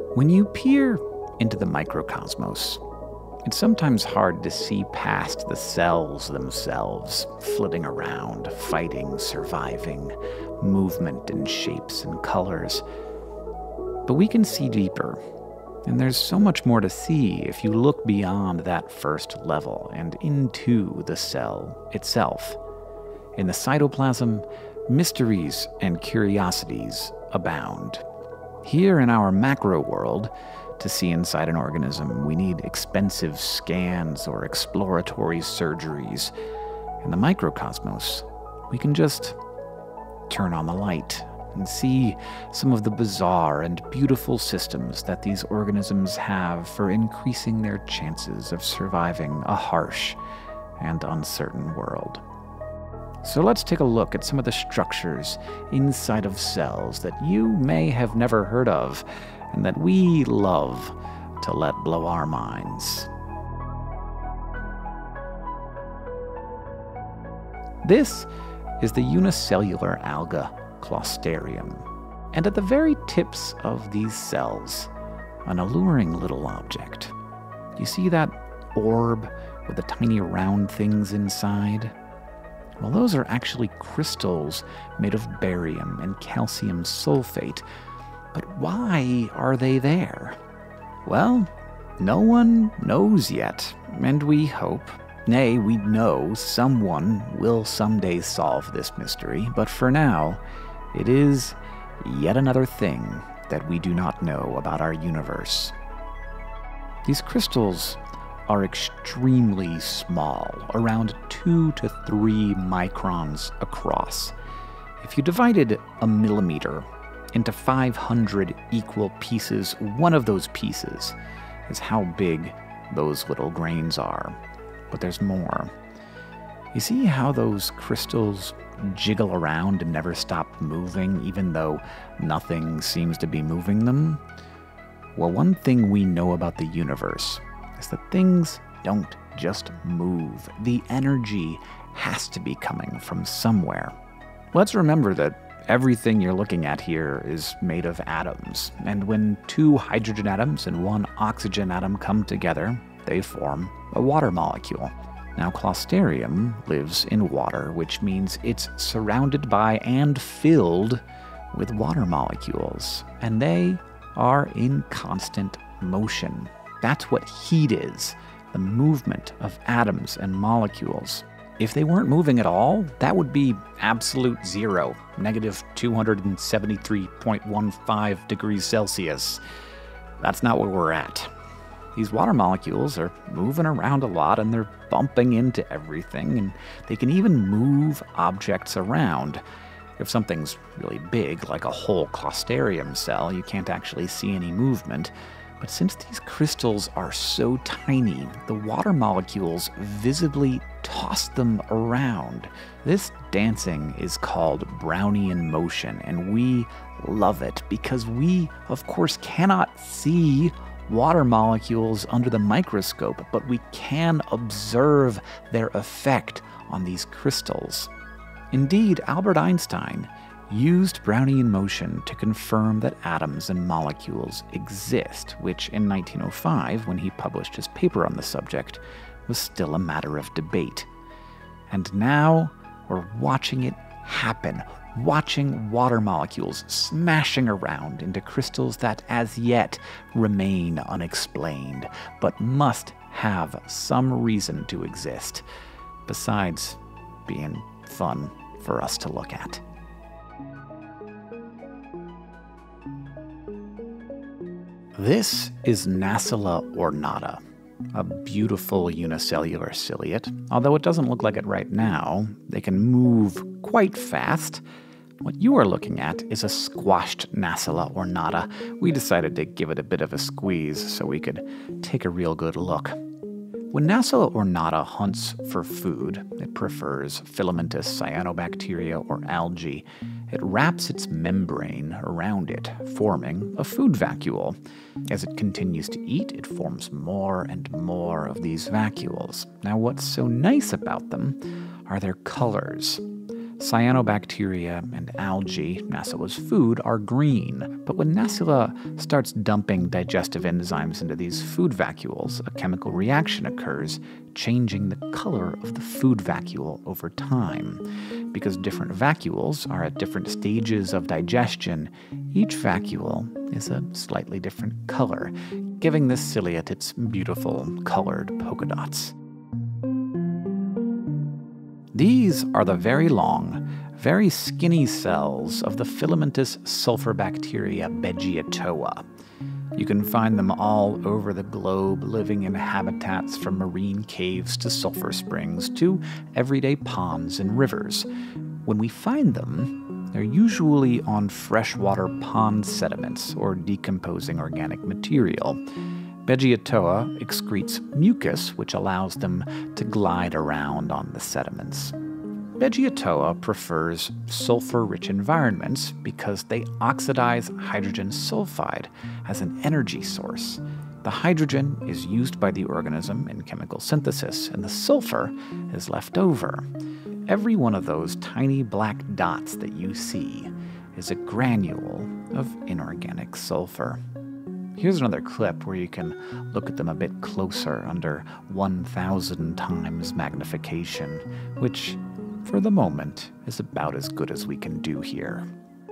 When you peer into the microcosmos, it's sometimes hard to see past the cells themselves, flitting around, fighting, surviving, movement in shapes and colors. But we can see deeper, and there's so much more to see if you look beyond that first level and into the cell itself. In the cytoplasm, mysteries and curiosities abound. Here in our macro world, to see inside an organism, we need expensive scans or exploratory surgeries. In the microcosmos, we can just turn on the light and see some of the bizarre and beautiful systems that these organisms have for increasing their chances of surviving a harsh and uncertain world. So let's take a look at some of the structures inside of cells that you may have never heard of and that we love to let blow our minds. This is the unicellular alga Clostridium, and at the very tips of these cells, an alluring little object. You see that orb with the tiny round things inside? Well, those are actually crystals made of barium and calcium sulfate. But why are they there? Well, no one knows yet, and we hope, nay, we know someone will someday solve this mystery, but for now, it is yet another thing that we do not know about our universe. These crystals are extremely small, around 2 to 3 microns across. If you divided a millimeter into 500 equal pieces, one of those pieces is how big those little grains are. But there's more. You see how those crystals jiggle around and never stop moving, even though nothing seems to be moving them? Well, one thing we know about the universe is that things don't just move. The energy has to be coming from somewhere. Let's remember that everything you're looking at here is made of atoms, and when 2 hydrogen atoms and 1 oxygen atom come together, they form a water molecule. Now, Clostridium lives in water, which means it's surrounded by and filled with water molecules, and they are in constant motion. That's what heat is, the movement of atoms and molecules. If they weren't moving at all, that would be absolute zero, negative 273.15 degrees Celsius. That's not where we're at. These water molecules are moving around a lot, and they're bumping into everything, and they can even move objects around. If something's really big, like a whole Clostridium cell, you can't actually see any movement. But since these crystals are so tiny, the water molecules visibly toss them around. This dancing is called Brownian motion, and we love it because we, of course, cannot see water molecules under the microscope, but we can observe their effect on these crystals. Indeed, Albert Einstein used Brownian motion to confirm that atoms and molecules exist, which in 1905, when he published his paper on the subject, was still a matter of debate. And now we're watching it happen, watching water molecules smashing around into crystals that as yet remain unexplained, but must have some reason to exist, besides being fun for us to look at. This is Nacella ornata, a beautiful unicellular ciliate. Although it doesn't look like it right now, they can move quite fast. What you are looking at is a squashed Nacella ornata. We decided to give it a bit of a squeeze so we could take a real good look. When Nacella ornata hunts for food, it prefers filamentous cyanobacteria or algae. It wraps its membrane around it, forming a food vacuole. As it continues to eat, it forms more and more of these vacuoles. Now, what's so nice about them are their colors. Cyanobacteria and algae, Nassila's food, are green, but when Nassila starts dumping digestive enzymes into these food vacuoles, a chemical reaction occurs, changing the color of the food vacuole over time. Because different vacuoles are at different stages of digestion, each vacuole is a slightly different color, giving this ciliate its beautiful colored polka dots. These are the very long, very skinny cells of the filamentous sulfur bacteria Beggiatoa. You can find them all over the globe, living in habitats from marine caves to sulfur springs to everyday ponds and rivers. When we find them, they're usually on freshwater pond sediments or decomposing organic material. Beggiatoa excretes mucus, which allows them to glide around on the sediments. Beggiatoa prefers sulfur-rich environments because they oxidize hydrogen sulfide as an energy source. The hydrogen is used by the organism in chemical synthesis, and the sulfur is left over. Every one of those tiny black dots that you see is a granule of inorganic sulfur. Here's another clip where you can look at them a bit closer under 1,000 times magnification, which, for the moment, is about as good as we can do here.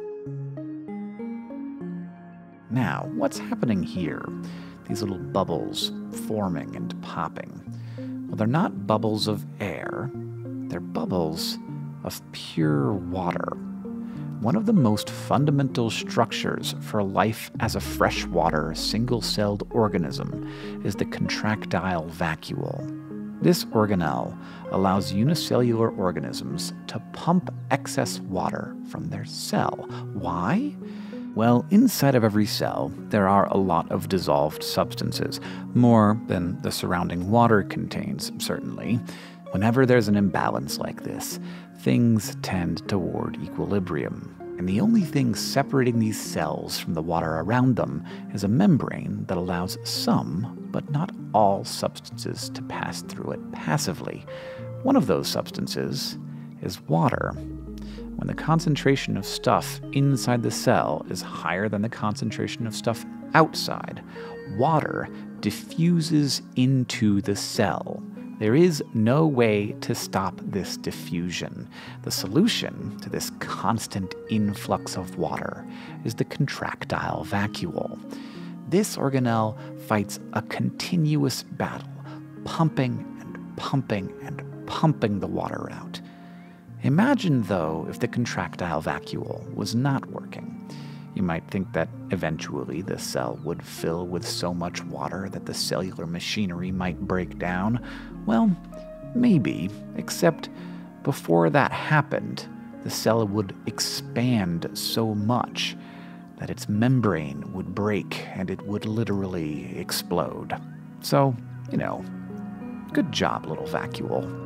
Now, what's happening here? These little bubbles forming and popping. Well, they're not bubbles of air, they're bubbles of pure water. One of the most fundamental structures for life as a freshwater, single-celled organism is the contractile vacuole. This organelle allows unicellular organisms to pump excess water from their cell. Why? Well, inside of every cell, there are a lot of dissolved substances, more than the surrounding water contains, certainly. Whenever there's an imbalance like this, things tend toward equilibrium. And the only thing separating these cells from the water around them is a membrane that allows some, but not all, substances to pass through it passively. One of those substances is water. When the concentration of stuff inside the cell is higher than the concentration of stuff outside, water diffuses into the cell. There is no way to stop this diffusion. The solution to this constant influx of water is the contractile vacuole. This organelle fights a continuous battle, pumping and pumping and pumping the water out. Imagine, though, if the contractile vacuole was not working. You might think that eventually the cell would fill with so much water that the cellular machinery might break down. Well, maybe, except before that happened, the cell would expand so much that its membrane would break and it would literally explode. So, good job, little vacuole.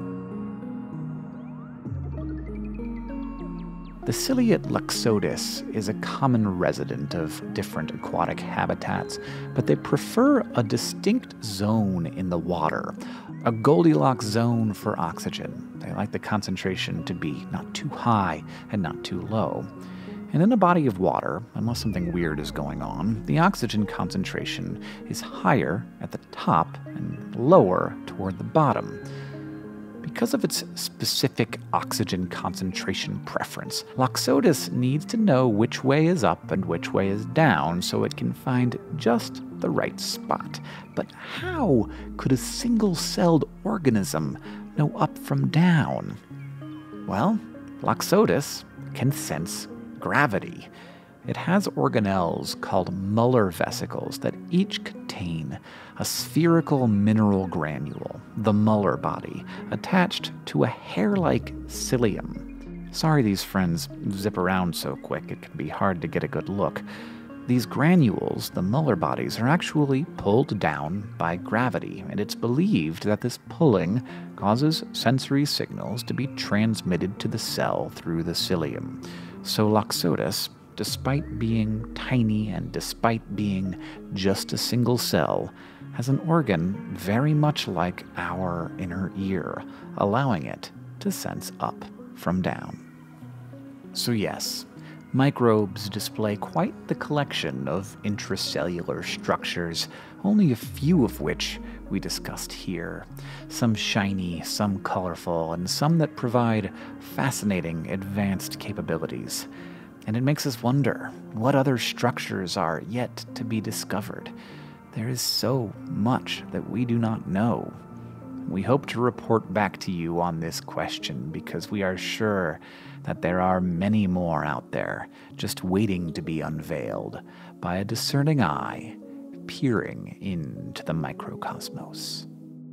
The ciliate Loxodus is a common resident of different aquatic habitats, but they prefer a distinct zone in the water, a Goldilocks zone for oxygen. They like the concentration to be not too high and not too low. And in a body of water, unless something weird is going on, the oxygen concentration is higher at the top and lower toward the bottom. Because of its specific oxygen concentration preference, Loxodus needs to know which way is up and which way is down so it can find just the right spot. But how could a single-celled organism know up from down? Well, Loxodus can sense gravity. It has organelles called Muller vesicles that each contain a spherical mineral granule, the Muller body, attached to a hair-like cilium. Sorry these friends zip around so quick, it can be hard to get a good look. These granules, the Muller bodies, are actually pulled down by gravity, and it's believed that this pulling causes sensory signals to be transmitted to the cell through the cilium. So Loxodus, despite being tiny and despite being just a single cell, has an organ very much like our inner ear, allowing it to sense up from down. So yes, microbes display quite the collection of intracellular structures, only a few of which we discussed here. Some shiny, some colorful, and some that provide fascinating advanced capabilities. And it makes us wonder what other structures are yet to be discovered. There is so much that we do not know. We hope to report back to you on this question because we are sure that there are many more out there just waiting to be unveiled by a discerning eye peering into the microcosmos.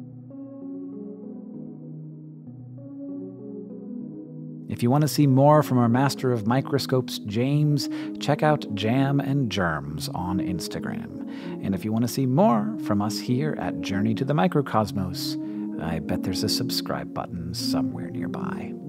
If you want to see more from our master of microscopes, James, check out Jam and Germs on Instagram. And if you want to see more from us here at Journey to the Microcosmos, I bet there's a subscribe button somewhere nearby.